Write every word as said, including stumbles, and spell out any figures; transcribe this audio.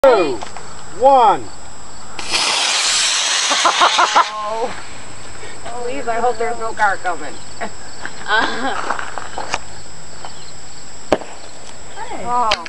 Two, one. Oh. Please, I hope there's no car coming. uh. Hey. Oh.